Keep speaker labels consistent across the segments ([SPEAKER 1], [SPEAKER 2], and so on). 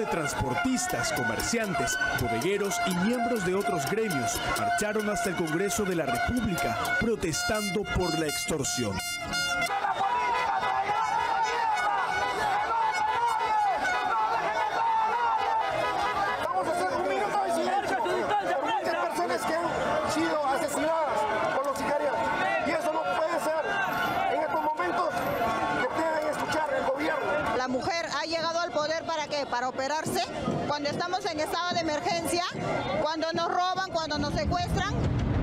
[SPEAKER 1] Transportistas, comerciantes, bodegueros y miembros de otros gremios marcharon hasta el Congreso de la República protestando por la extorsión.
[SPEAKER 2] Vamos a hacer un minuto de silencio por muchas personas que han sido asesinadas por los sicarios. Y eso no puede ser en estos momentos que deben escuchar el gobierno.
[SPEAKER 3] La mujer ha llegado al poder ¿para qué? Para operarse. Cuando estamos en estado de emergencia, cuando nos roban, cuando nos secuestran.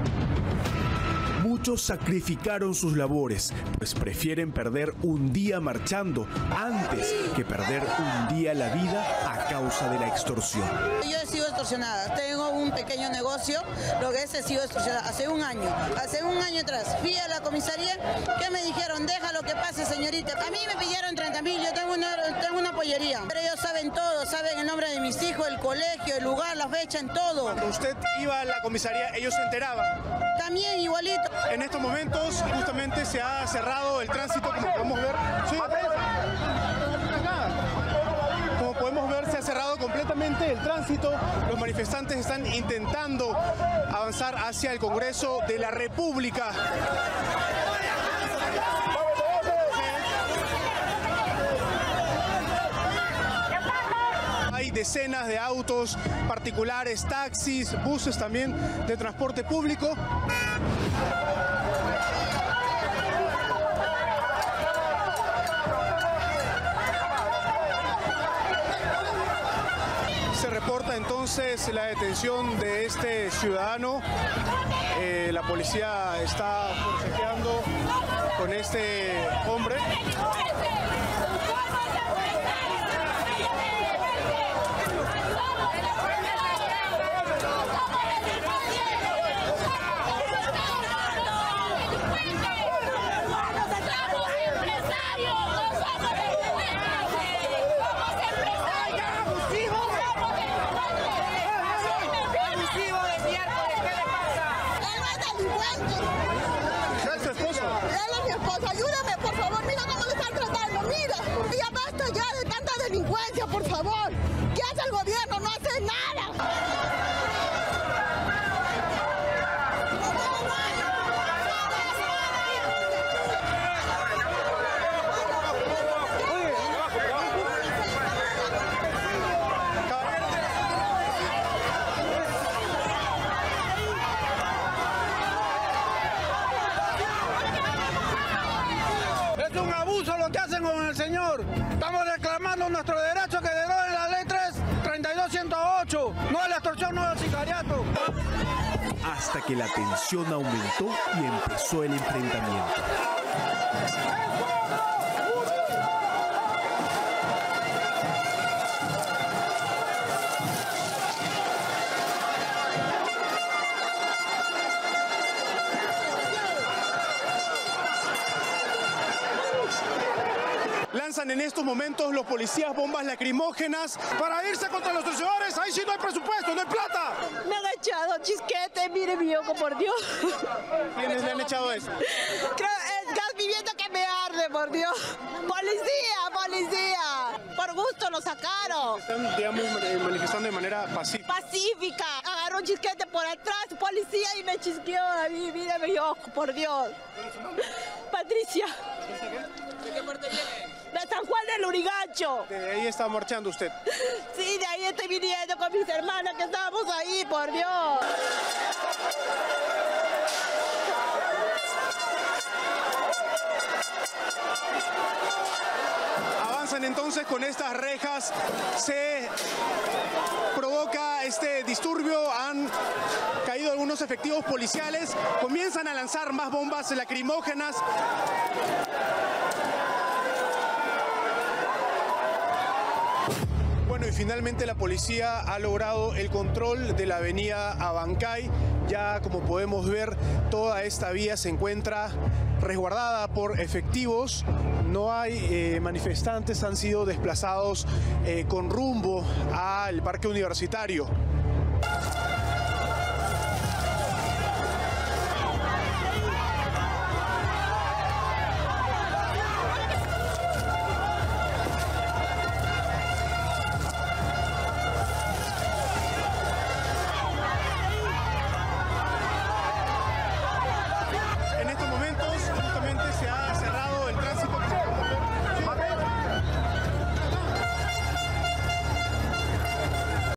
[SPEAKER 1] Muchos sacrificaron sus labores, pues prefieren perder un día marchando antes que perder un día la vida a causa de la extorsión.
[SPEAKER 4] Yo he sido extorsionada, tengo un pequeño negocio, lo que he sido extorsionada hace un año atrás. Fui a la comisaría, que me dijeron, déjalo que pase, señorita. A mí me pidieron 30.000, yo tengo una pollería, pero ellos saben todo, saben el nombre de mis hijos, el colegio, el lugar, la fecha, en todo.
[SPEAKER 5] Cuando usted iba a la comisaría, ellos se enteraban.
[SPEAKER 4] También igualito.
[SPEAKER 5] En estos momentos justamente se ha cerrado el tránsito, como podemos ver. Como podemos ver, se ha cerrado completamente el tránsito. Los manifestantes están intentando avanzar hacia el Congreso de la República. Hay decenas de autos particulares, taxis, buses también de transporte público. Se reporta entonces la detención de este ciudadano. La policía está forcejeando con este hombre.
[SPEAKER 3] Ayúdame, por favor, mira cómo le están tratando, mira, ya basta ya de tanta delincuencia, por favor. ¿Qué hace el gobierno? No hace nada.
[SPEAKER 6] Lo que hacen con el señor. Estamos reclamando nuestro derecho que deroguen la ley 33208. No a la extorsión, no al sicariato.
[SPEAKER 1] Hasta que la tensión aumentó y empezó el enfrentamiento.
[SPEAKER 5] Lanzan en estos momentos los policías bombas lacrimógenas para irse contra los extorsionadores. Ahí sí no hay presupuesto, no hay plata.
[SPEAKER 3] Me han echado chisquete, mire mi ojo, por Dios.
[SPEAKER 5] ¿Quiénes le han echado eso?
[SPEAKER 3] Es gas viviendo que me arde, por Dios. ¡Policía, policía! Por gusto lo sacaron.
[SPEAKER 5] Están, digamos, manifestando de manera pacífica.
[SPEAKER 3] Pacífica. Agarró un chisquete por atrás, policía, y me chisqueó a mí. Mire mi ojo, por Dios. Patricia.
[SPEAKER 5] ¿De qué parte viene?
[SPEAKER 3] De San Juan del Lurigancho.
[SPEAKER 5] ¿De ahí está marchando usted?
[SPEAKER 3] Sí, de ahí estoy viniendo con mis hermanas que estábamos ahí, por Dios.
[SPEAKER 5] Avanzan entonces con estas rejas, se provoca este disturbio, han caído algunos efectivos policiales, comienzan a lanzar más bombas lacrimógenas. Bueno, y finalmente la policía ha logrado el control de la avenida Abancay. Ya como podemos ver, toda esta vía se encuentra resguardada por efectivos. No hay manifestantes, han sido desplazados con rumbo al parque universitario.